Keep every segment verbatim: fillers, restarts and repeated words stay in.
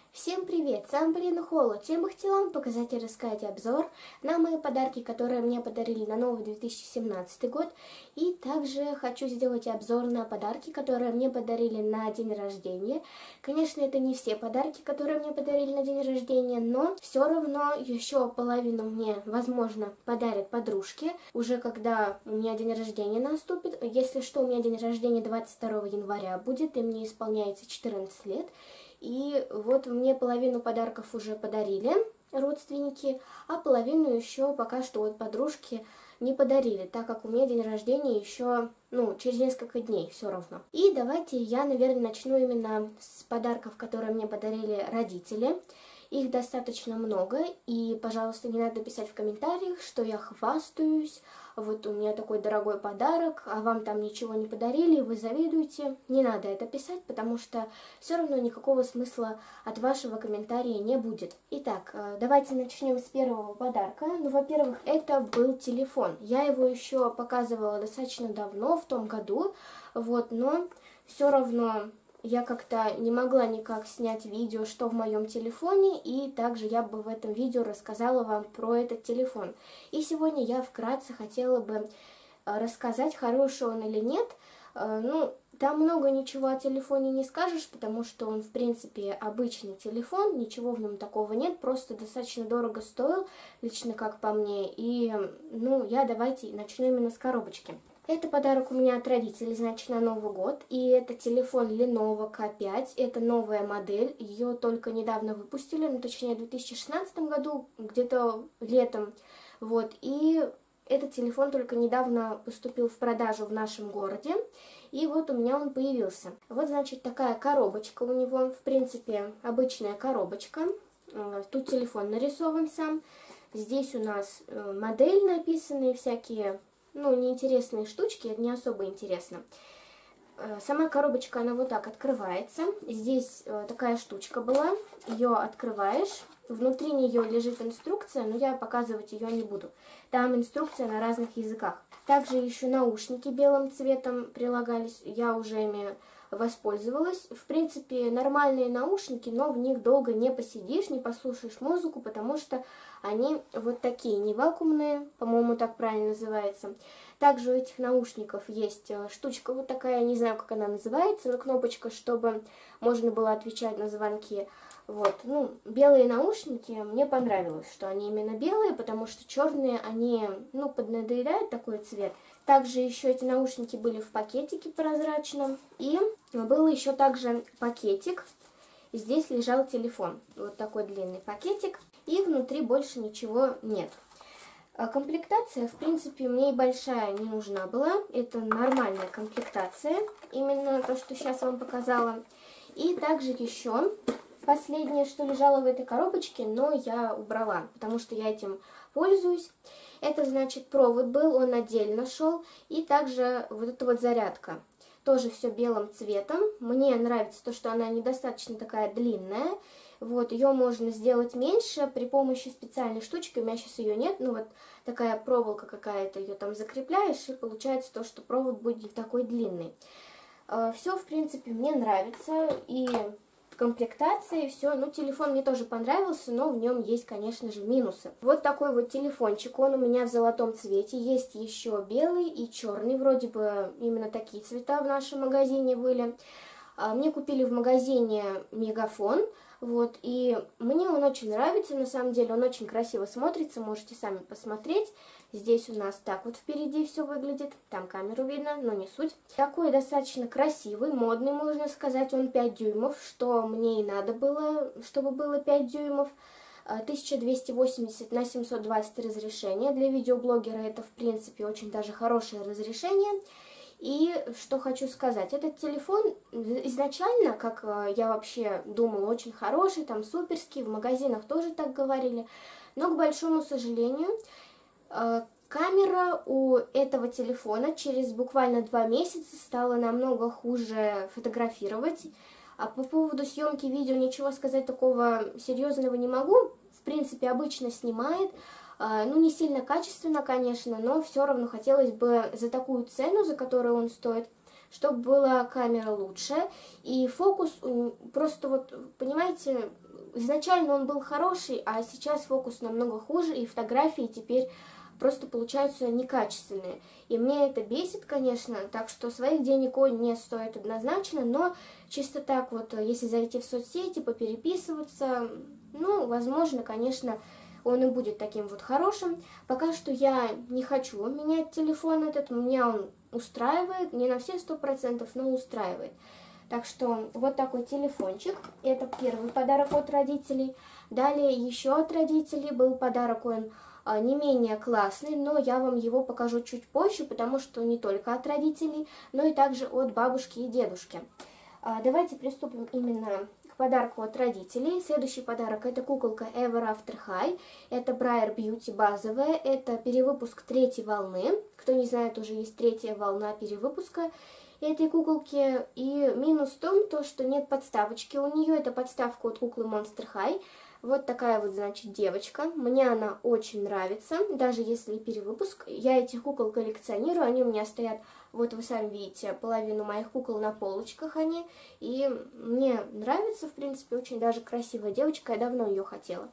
Всем привет! С вами Полина Холод. Чем бы хотела вам показать и рассказать обзор на мои подарки, которые мне подарили на новый две тысячи семнадцатый год. И также хочу сделать обзор на подарки, которые мне подарили на день рождения. Конечно, это не все подарки, которые мне подарили на день рождения, но все равно еще половину мне, возможно, подарят подружки, уже когда у меня день рождения наступит. Если что, у меня день рождения двадцать второго января будет, и мне исполняется четырнадцать лет. И вот мне половину подарков уже подарили родственники, а половину еще пока что вот подружки не подарили, так как у меня день рождения еще, ну, через несколько дней все равно. И давайте я, наверное, начну именно с подарков, которые мне подарили родители. Их достаточно много, и, пожалуйста, не надо писать в комментариях, что я хвастаюсь, вот у меня такой дорогой подарок, а вам там ничего не подарили, вы завидуете. Не надо это писать, потому что все равно никакого смысла от вашего комментария не будет. Итак, давайте начнем с первого подарка. Ну, во-первых, это был телефон. Я его еще показывала достаточно давно, в том году, вот, но все равно я как-то не могла никак снять видео, что в моем телефоне, и также я бы в этом видео рассказала вам про этот телефон. И сегодня я вкратце хотела бы рассказать, хороший он или нет. Ну, там много ничего о телефоне не скажешь, потому что он, в принципе, обычный телефон, ничего в нем такого нет, просто достаточно дорого стоил, лично как по мне. И, ну, я давайте начну именно с коробочки. Это подарок у меня от родителей, значит, на Новый год. И это телефон Lenovo ка пять. Это новая модель. Ее только недавно выпустили, ну, точнее, в две тысячи шестнадцатом году, где-то летом. Вот. И этот телефон только недавно поступил в продажу в нашем городе. И вот у меня он появился. Вот, значит, такая коробочка у него. В принципе, обычная коробочка. Тут телефон нарисован сам. Здесь у нас модель написаны, всякие... Ну, неинтересные штучки, это не особо интересно. Сама коробочка, она вот так открывается. Здесь такая штучка была, ее открываешь. Внутри нее лежит инструкция, но я показывать ее не буду. Там инструкция на разных языках. Также еще наушники белым цветом прилагались, я уже ими воспользовалась. В принципе, нормальные наушники, но в них долго не посидишь, не послушаешь музыку, потому что они вот такие, не вакуумные, по-моему, так правильно называется. Также у этих наушников есть штучка вот такая, не знаю, как она называется, но кнопочка, чтобы можно было отвечать на звонки. Вот, ну, белые наушники, мне понравилось, что они именно белые, потому что черные, они, ну, поднадоедают такой цвет. Также еще эти наушники были в пакетике прозрачном, и был еще также пакетик. Здесь лежал телефон, вот такой длинный пакетик, и внутри больше ничего нет. А комплектация, в принципе, мне и большая не нужна была, это нормальная комплектация, именно то, что сейчас вам показала. И также еще... Последнее, что лежало в этой коробочке, но я убрала, потому что я этим пользуюсь. Это, значит, провод был, он отдельно шел. И также вот эта вот зарядка. Тоже все белым цветом. Мне нравится то, что она недостаточно такая длинная. Вот, ее можно сделать меньше при помощи специальной штучки. У меня сейчас ее нет. Ну, вот такая проволока какая-то, ее там закрепляешь, и получается то, что провод будет не такой длинный. Все, в принципе, мне нравится. И... комплектация и все. Ну, телефон мне тоже понравился, но в нем есть, конечно же, минусы. Вот такой вот телефончик, он у меня в золотом цвете. Есть еще белый и черный, вроде бы именно такие цвета в нашем магазине были. Мне купили в магазине Мегафон, вот, и мне он очень нравится, на самом деле он очень красиво смотрится, можете сами посмотреть. Здесь у нас так вот впереди все выглядит, там камеру видно, но не суть. Такой достаточно красивый, модный, можно сказать, он пять дюймов, что мне и надо было, чтобы было пять дюймов. тысяча двести восемьдесят на семьсот двадцать разрешение, для видеоблогера это, в принципе, очень даже хорошее разрешение. И что хочу сказать, этот телефон изначально, как я вообще думала, очень хороший, там суперский, в магазинах тоже так говорили, но, к большому сожалению, камера у этого телефона через буквально два месяца стала намного хуже фотографировать. А по поводу съемки видео ничего сказать такого серьезного не могу, в принципе, обычно снимает. Ну, не сильно качественно, конечно, но все равно хотелось бы за такую цену, за которую он стоит, чтобы была камера лучше. И фокус, просто вот, понимаете, изначально он был хороший, а сейчас фокус намного хуже, и фотографии теперь просто получаются некачественные. И мне это бесит, конечно, так что своих денег он не стоит однозначно, но чисто так вот, если зайти в соцсети, попереписываться, ну, возможно, конечно, он и будет таким вот хорошим. Пока что я не хочу менять телефон этот, меня он устраивает, не на все сто процентов, но устраивает. Так что вот такой телефончик, это первый подарок от родителей. Далее еще от родителей был подарок, он а, не менее классный, но я вам его покажу чуть позже, потому что не только от родителей, но и также от бабушки и дедушки. А, давайте приступим именно к подарку от родителей. Следующий подарок — это куколка Ever After High, это Briar Beauty базовая, это перевыпуск третьей волны. Кто не знает, уже есть третья волна перевыпуска этой куколки, и минус в том, то, что нет подставочки у нее, это подставка от куклы Monster High. Вот такая вот, значит, девочка, мне она очень нравится, даже если перевыпуск. Я этих кукол коллекционирую, они у меня стоят, вот вы сами видите, половину моих кукол на полочках они, и мне нравится, в принципе, очень даже красивая девочка, я давно ее хотела.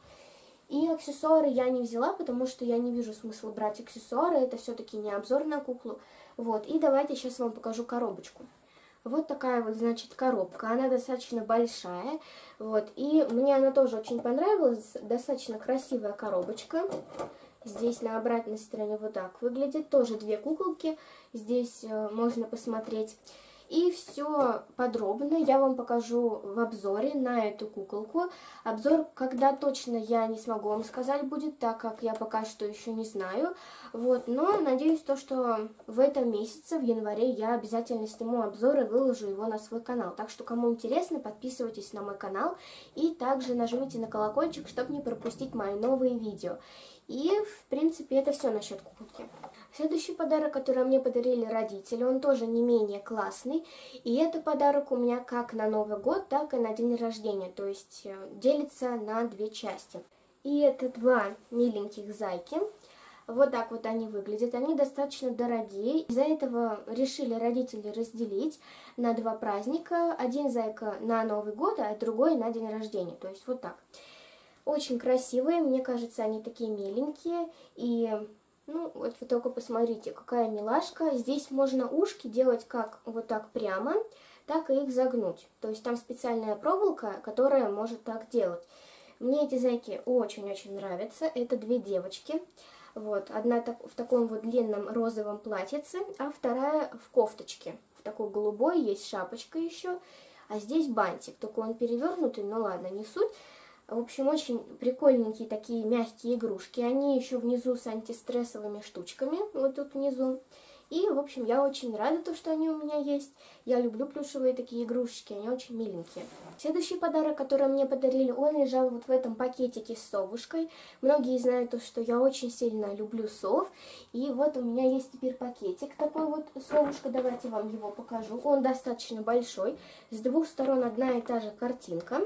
И аксессуары я не взяла, потому что я не вижу смысла брать аксессуары, это все-таки не обзор на куклу. Вот, и давайте сейчас вам покажу коробочку. Вот такая вот, значит, коробка, она достаточно большая, вот, и мне она тоже очень понравилась, достаточно красивая коробочка. Здесь на обратной стороне вот так выглядит, тоже две куколки, здесь э, можно посмотреть. И все подробно я вам покажу в обзоре на эту куколку. Обзор, когда точно, я не смогу вам сказать будет, так как я пока что еще не знаю. Вот, но надеюсь, то, что в этом месяце, в январе, я обязательно сниму обзор и выложу его на свой канал. Так что, кому интересно, подписывайтесь на мой канал и также нажмите на колокольчик, чтобы не пропустить мои новые видео. И, в принципе, это все насчет куколки. Следующий подарок, который мне подарили родители, он тоже не менее классный. И это подарок у меня как на Новый год, так и на день рождения. То есть делится на две части. И это два миленьких зайки. Вот так вот они выглядят. Они достаточно дорогие. Из-за этого решили родители разделить на два праздника. Один зайка на Новый год, а другой на день рождения. То есть вот так. Очень красивые, мне кажется, они такие миленькие. И, ну, вот вы только посмотрите, какая милашка. Здесь можно ушки делать как вот так прямо, так и их загнуть. То есть там специальная проволока, которая может так делать. Мне эти зайки очень-очень нравятся. Это две девочки. Вот, одна так, в таком вот длинном розовом платьице, а вторая в кофточке. В такой голубой, есть шапочка еще. А здесь бантик, только он перевернутый, ну ладно, не суть. В общем, очень прикольненькие такие мягкие игрушки. Они еще внизу с антистрессовыми штучками, вот тут внизу. И, в общем, я очень рада, то, что они у меня есть. Я люблю плюшевые такие игрушечки, они очень миленькие. Следующий подарок, который мне подарили, он лежал вот в этом пакетике с совушкой. Многие знают то, что я очень сильно люблю сов. И вот у меня есть теперь пакетик такой вот совушка. Давайте вам его покажу. Он достаточно большой. С двух сторон одна и та же картинка.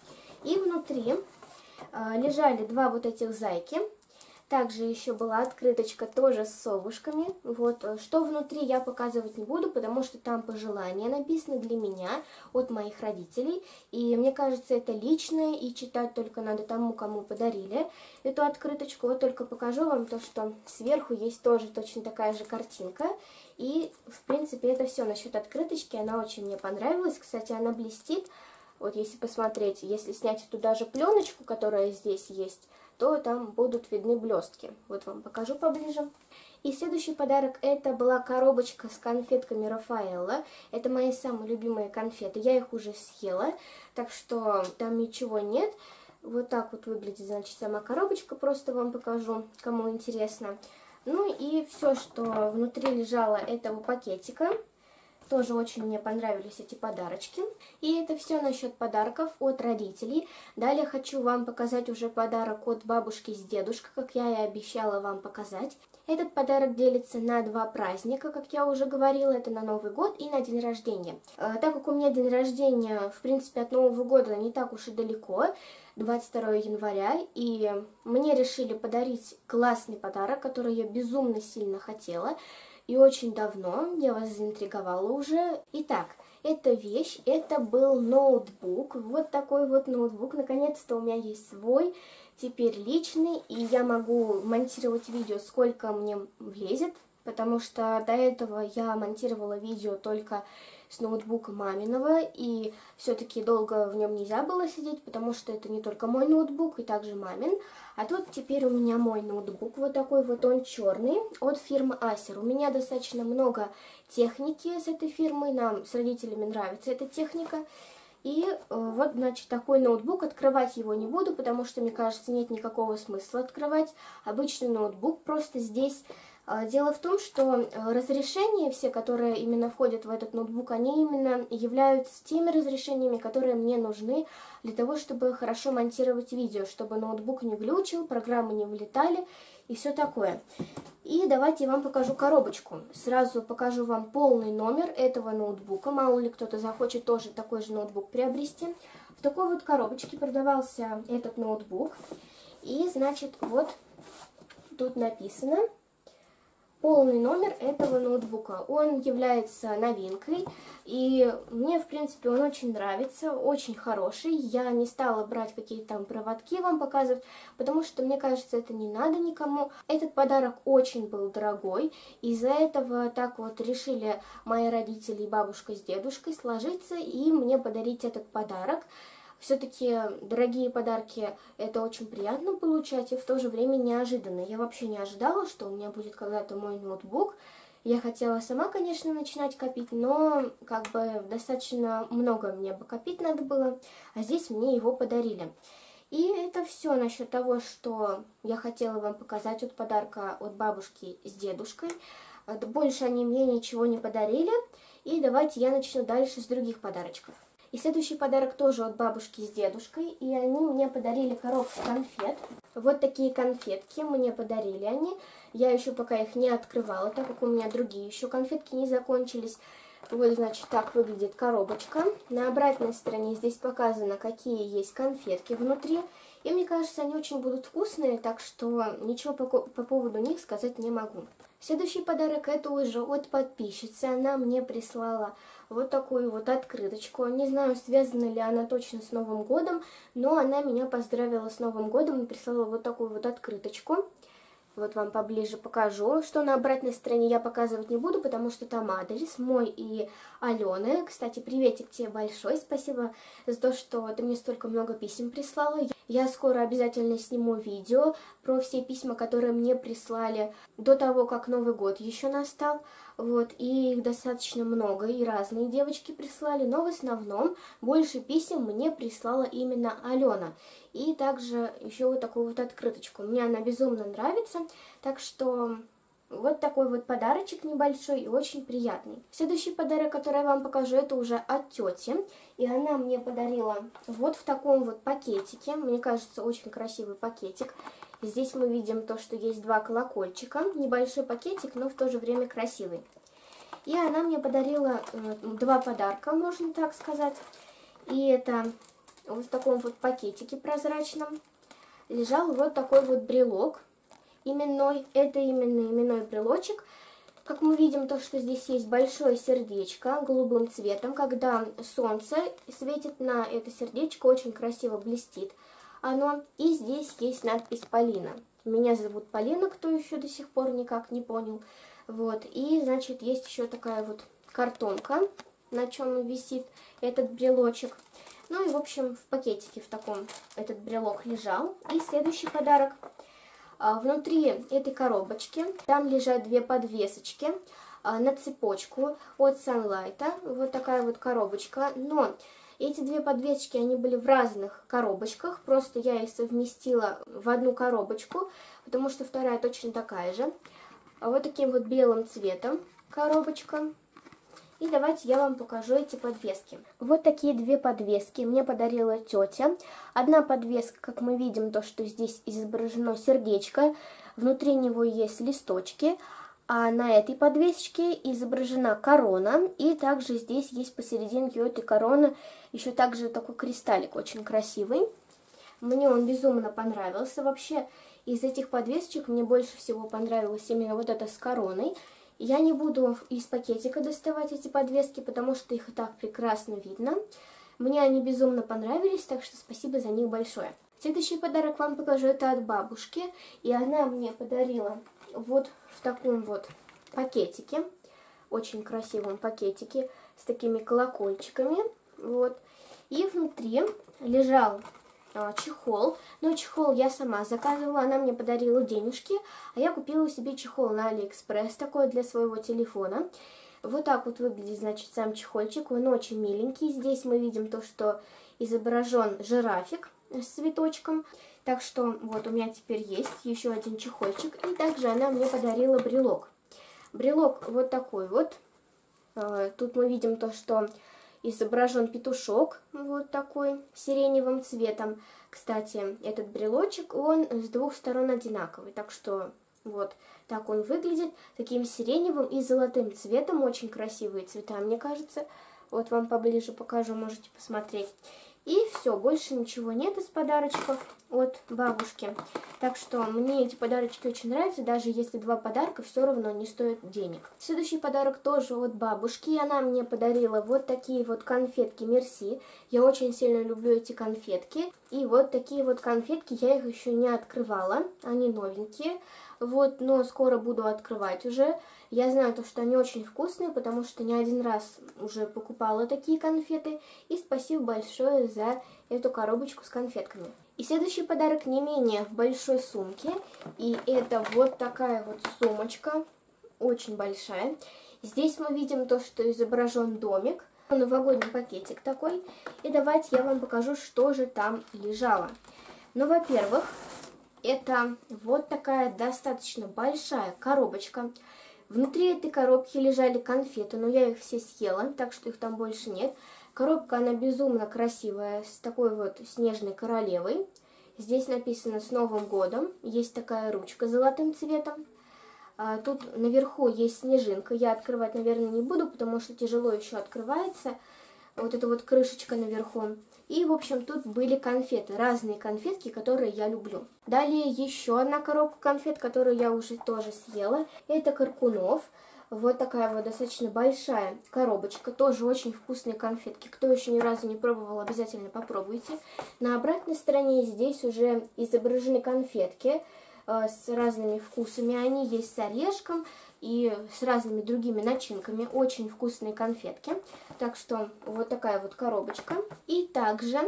И внутри э, лежали два вот этих зайки. Также еще была открыточка тоже с совушками. Вот, что внутри я показывать не буду, потому что там пожелания написаны для меня от моих родителей. И мне кажется, это личное, и читать только надо тому, кому подарили эту открыточку. Вот только покажу вам то, что сверху есть тоже точно такая же картинка. И, в принципе, это все насчет открыточки. Она очень мне понравилась. Кстати, она блестит. Вот если посмотреть, если снять эту даже пленочку, которая здесь есть, то там будут видны блестки. Вот вам покажу поближе. И следующий подарок, это была коробочка с конфетками Рафаэлло. Это мои самые любимые конфеты. Я их уже съела, так что там ничего нет. Вот так вот выглядит, значит, сама коробочка. Просто вам покажу, кому интересно. Ну и все, что внутри лежало этого пакетика. Тоже очень мне понравились эти подарочки. И это все насчет подарков от родителей. Далее хочу вам показать уже подарок от бабушки с дедушкой, как я и обещала вам показать. Этот подарок делится на два праздника, как я уже говорила, это на Новый год и на день рождения. Так как у меня день рождения, в принципе, от Нового года не так уж и далеко, двадцать второго января, и мне решили подарить классный подарок, который я безумно сильно хотела. И очень давно, я вас заинтриговала уже. Итак, эта вещь, это был ноутбук, вот такой вот ноутбук, наконец-то у меня есть свой, теперь личный, и я могу монтировать видео сколько мне влезет, потому что до этого я монтировала видео только с ноутбука маминого, и все-таки долго в нем нельзя было сидеть, потому что это не только мой ноутбук, и также мамин. А тут теперь у меня мой ноутбук, вот такой вот он черный, от фирмы Acer. У меня достаточно много техники с этой фирмы, нам с родителями нравится эта техника. И э, вот, значит, такой ноутбук, открывать его не буду, потому что, мне кажется, нет никакого смысла открывать. Обычный ноутбук, просто здесь... Дело в том, что разрешения все, которые именно входят в этот ноутбук, они именно являются теми разрешениями, которые мне нужны для того, чтобы хорошо монтировать видео, чтобы ноутбук не глючил, программы не вылетали и все такое. И давайте я вам покажу коробочку. Сразу покажу вам полный номер этого ноутбука, мало ли кто-то захочет тоже такой же ноутбук приобрести. В такой вот коробочке продавался этот ноутбук. И, значит, вот тут написано... Полный номер этого ноутбука. Он является новинкой, и мне, в принципе, он очень нравится, очень хороший. Я не стала брать какие-то там проводки вам показывать, потому что, мне кажется, это не надо никому. Этот подарок очень был дорогой, из-за этого так вот решили мои родители и бабушка с дедушкой сложиться и мне подарить этот подарок. Все-таки дорогие подарки это очень приятно получать и в то же время неожиданно. Я вообще не ожидала, что у меня будет когда-то мой ноутбук. Я хотела сама, конечно, начинать копить, но как бы достаточно много мне бы копить надо было, а здесь мне его подарили. И это все насчет того, что я хотела вам показать от подарка от бабушки с дедушкой. Больше они мне ничего не подарили. И давайте я начну дальше с других подарочков. И следующий подарок тоже от бабушки с дедушкой, и они мне подарили коробку конфет. Вот такие конфетки мне подарили они. Я еще пока их не открывала, так как у меня другие еще конфетки не закончились. Вот, значит, так выглядит коробочка. На обратной стороне здесь показано, какие есть конфетки внутри. И мне кажется, они очень будут вкусные, так что ничего по, по поводу них сказать не могу. Следующий подарок это уже от подписчицы. Она мне прислала вот такую вот открыточку. Не знаю, связана ли она точно с Новым годом, но она меня поздравила с Новым годом и прислала вот такую вот открыточку. Вот вам поближе покажу, что на обратной стороне я показывать не буду, потому что там адрес мой и Алены. Кстати, приветик тебе большой, спасибо за то, что ты мне столько много писем прислала. Я скоро обязательно сниму видео про все письма, которые мне прислали до того, как Новый год еще настал. Вот, и их достаточно много, и разные девочки прислали, но в основном больше писем мне прислала именно Алена. И также еще вот такую вот открыточку. Мне она безумно нравится, так что вот такой вот подарочек небольшой и очень приятный. Следующий подарок, который я вам покажу, это уже от тети. И она мне подарила вот в таком вот пакетике. Мне кажется, очень красивый пакетик. Здесь мы видим то, что есть два колокольчика. Небольшой пакетик, но в то же время красивый. И она мне подарила э, два подарка, можно так сказать. И это вот в таком вот пакетике прозрачном лежал вот такой вот брелок именной. Это именно именной брелочек. Как мы видим, то, что здесь есть большое сердечко голубым цветом. Когда солнце светит на это сердечко, очень красиво блестит оно. И здесь есть надпись Полина. Меня зовут Полина, кто еще до сих пор никак не понял. Вот. И, значит, есть еще такая вот картонка, на чем висит этот брелочек. Ну и, в общем, в пакетике в таком этот брелок лежал. И следующий подарок. Внутри этой коробочки там лежат две подвесочки на цепочку от Sunlight. Вот такая вот коробочка. Но эти две подвесочки, они были в разных коробочках. Просто я их совместила в одну коробочку, потому что вторая точно такая же. Вот таким вот белым цветом коробочка. И давайте я вам покажу эти подвески. Вот такие две подвески мне подарила тетя. Одна подвеска, как мы видим, то, что здесь изображено сердечко. Внутри него есть листочки. А на этой подвесочке изображена корона. И также здесь есть посерединке этой короны еще также такой кристаллик очень красивый. Мне он безумно понравился. Вообще из этих подвесочек мне больше всего понравилась именно вот эта с короной. Я не буду из пакетика доставать эти подвески, потому что их и так прекрасно видно. Мне они безумно понравились, так что спасибо за них большое. Следующий подарок вам покажу, это от бабушки. И она мне подарила вот в таком вот пакетике, очень красивом пакетике, с такими колокольчиками. Вот. И внутри лежал а, чехол. Но чехол я сама заказывала, она мне подарила денежки, а я купила себе чехол на Алиэкспресс, такой для своего телефона. Вот так вот выглядит, значит, сам чехольчик, он очень миленький. Здесь мы видим то, что изображен жирафик с цветочком. Так что вот у меня теперь есть еще один чехольчик. И также она мне подарила брелок. Брелок вот такой вот. Тут мы видим то, что изображен петушок, вот такой, сиреневым цветом. Кстати, этот брелочек, он с двух сторон одинаковый, так что вот так он выглядит, таким сиреневым и золотым цветом, очень красивые цвета, мне кажется. Вот вам поближе покажу, можете посмотреть. И все, больше ничего нет из подарочков от бабушки. Так что мне эти подарочки очень нравятся, даже если два подарка все равно не стоят денег. Следующий подарок тоже от бабушки. И она мне подарила вот такие вот конфетки Мерси. Я очень сильно люблю эти конфетки. И вот такие вот конфетки, я их еще не открывала. Они новенькие. Вот, но скоро буду открывать уже. Я знаю, то, что они очень вкусные, потому что не один раз уже покупала такие конфеты. И спасибо большое за эту коробочку с конфетками. И следующий подарок не менее в большой сумке. И это вот такая вот сумочка, очень большая. Здесь мы видим то, что изображен домик, новогодний пакетик такой. И давайте я вам покажу, что же там лежало. Ну, во-первых, это вот такая достаточно большая коробочка. Внутри этой коробки лежали конфеты, но я их все съела, так что их там больше нет. Коробка, она безумно красивая, с такой вот снежной королевой. Здесь написано «С Новым годом». Есть такая ручка с золотым цветом. А, тут наверху есть снежинка. Я открывать, наверное, не буду, потому что тяжело еще открывается. Вот эта вот крышечка наверху. И, в общем, тут были конфеты, разные конфетки, которые я люблю. Далее еще одна коробка конфет, которую я уже тоже съела. Это Коркунов. Вот такая вот достаточно большая коробочка. Тоже очень вкусные конфетки. Кто еще ни разу не пробовал, обязательно попробуйте. На обратной стороне здесь уже изображены конфетки э, с разными вкусами. Они есть с орешком и с разными другими начинками. Очень вкусные конфетки. Так что вот такая вот коробочка. И также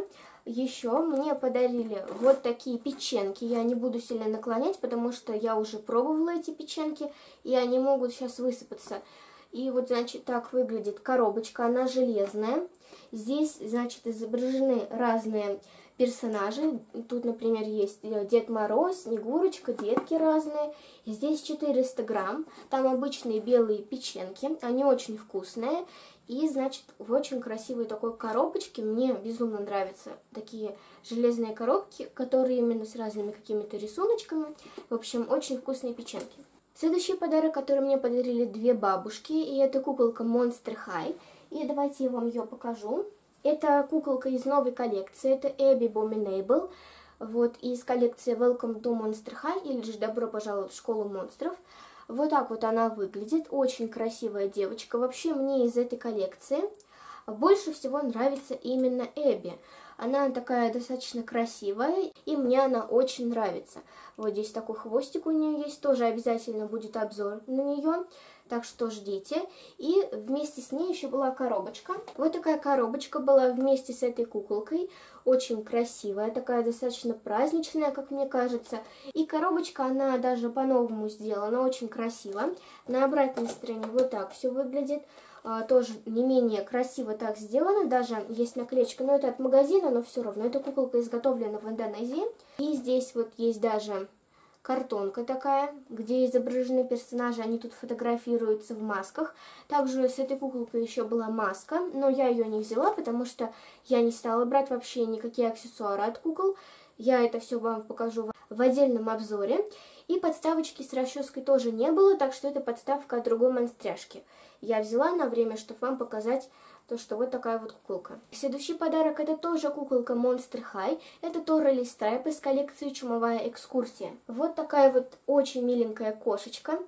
еще мне подарили вот такие печеньки. Я не буду сильно наклонять, потому что я уже пробовала эти печеньки, и они могут сейчас высыпаться. И вот, значит, так выглядит коробочка. Она железная. Здесь, значит, изображены разные персонажи. Тут, например, есть Дед Мороз, Снегурочка, детки разные. Здесь четыреста грамм. Там обычные белые печеньки. Они очень вкусные. И, значит, в очень красивой такой коробочке. Мне безумно нравятся такие железные коробки, которые именно с разными какими-то рисуночками. В общем, очень вкусные печеньки. Следующий подарок, который мне подарили две бабушки. И это куколка Monster High. И давайте я вам ее покажу. Это куколка из новой коллекции. Это Abby Abominable. Вот, из коллекции Welcome to Monster High. Или же Добро пожаловать в школу монстров. Вот так вот она выглядит. Очень красивая девочка. Вообще мне из этой коллекции больше всего нравится именно Эбби. Она такая достаточно красивая, и мне она очень нравится. Вот здесь такой хвостик у нее есть. Тоже обязательно будет обзор на нее. Так что ждите. И вместе с ней еще была коробочка. Вот такая коробочка была вместе с этой куколкой. Очень красивая, такая достаточно праздничная, как мне кажется. И коробочка, она даже по-новому сделана, очень красиво. На обратной стороне вот так все выглядит. А, тоже не менее красиво так сделано. Даже есть наклеечка, но это от магазина, но все равно. Эта куколка изготовлена в Индонезии. И здесь вот есть даже картонка такая, где изображены персонажи, они тут фотографируются в масках. Также с этой куколкой еще была маска, но я ее не взяла, потому что я не стала брать вообще никакие аксессуары от кукол. Я это все вам покажу в отдельном обзоре. И подставочки с расческой тоже не было, так что это подставка от другой монстряшки. Я взяла на время, чтобы вам показать то, что вот такая вот куколка. Следующий подарок — это тоже куколка Monster High. Это Торрелли Страйп из коллекции Чумовая экскурсия. Вот такая вот очень миленькая кошечка.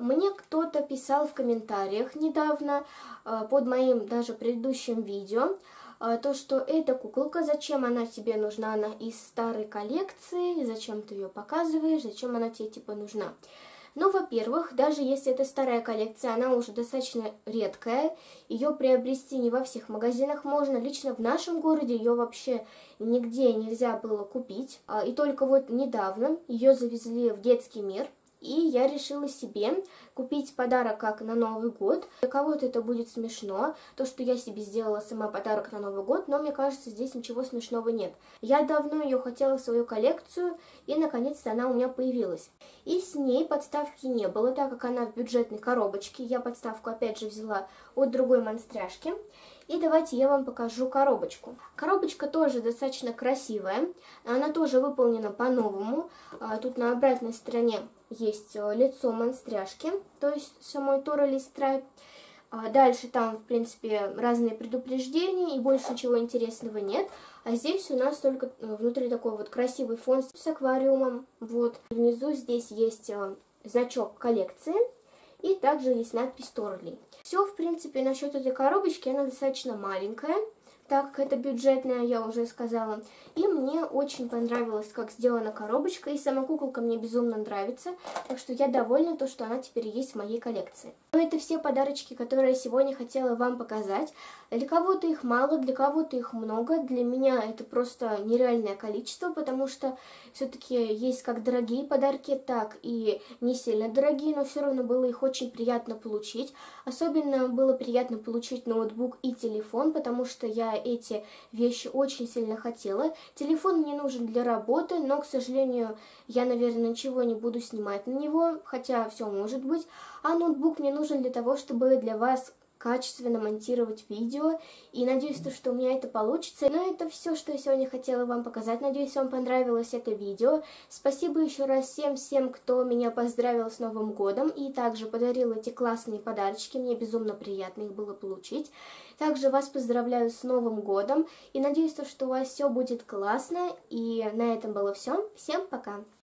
Мне кто-то писал в комментариях недавно под моим даже предыдущим видео, то, что эта куколка, зачем она тебе нужна, она из старой коллекции, зачем ты ее показываешь, зачем она тебе типа нужна. Ну, во-первых, даже если это старая коллекция, она уже достаточно редкая, ее приобрести не во всех магазинах можно, лично в нашем городе ее вообще нигде нельзя было купить, и только вот недавно ее завезли в детский мир. И я решила себе купить подарок как на Новый год. Для кого-то это будет смешно, то, что я себе сделала сама подарок на Новый год, но мне кажется, здесь ничего смешного нет. Я давно ее хотела в свою коллекцию, и наконец-то она у меня появилась. И с ней подставки не было, так как она в бюджетной коробочке. Я подставку опять же взяла от другой монстряшки. И давайте я вам покажу коробочку. Коробочка тоже достаточно красивая, она тоже выполнена по-новому. Тут на обратной стороне есть лицо монстряшки, то есть самой Торали Страйп. Дальше там, в принципе, разные предупреждения и больше ничего интересного нет. А здесь у нас только внутри такой вот красивый фон с аквариумом. Вот. Внизу здесь есть значок коллекции и также есть надпись Торали. Все, в принципе, насчет этой коробочки, она достаточно маленькая, так как это бюджетная, я уже сказала. И мне очень понравилось, как сделана коробочка, и сама куколка мне безумно нравится, так что я довольна, то, что она теперь есть в моей коллекции. Но это все подарочки, которые я сегодня хотела вам показать. Для кого-то их мало, для кого-то их много, для меня это просто нереальное количество, потому что все-таки есть как дорогие подарки, так и не сильно дорогие, но все равно было их очень приятно получить. Особенно было приятно получить ноутбук и телефон, потому что я эти вещи очень сильно хотела. Телефон мне нужен для работы, но, к сожалению, я, наверное, ничего не буду снимать на него, хотя все может быть. А ноутбук мне нужен для того, чтобы для вас качественно монтировать видео, и надеюсь, что у меня это получится. Но это все, что я сегодня хотела вам показать. Надеюсь, вам понравилось это видео. Спасибо еще раз всем-всем, кто меня поздравил с Новым годом и также подарил эти классные подарочки. Мне безумно приятно их было получить. Также вас поздравляю с Новым годом и надеюсь, что у вас все будет классно. И на этом было все. Всем пока!